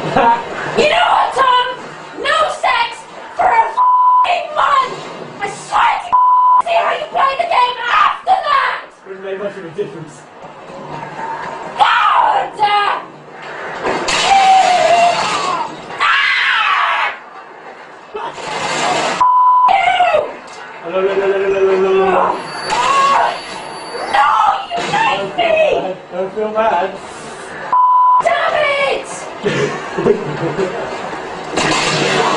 You know what, Tom? No sex for a f***ing month! I swear to see how you play the game after that! Wouldn't make much of a difference. God! No, you hate me! Don't feel bad. Damn it!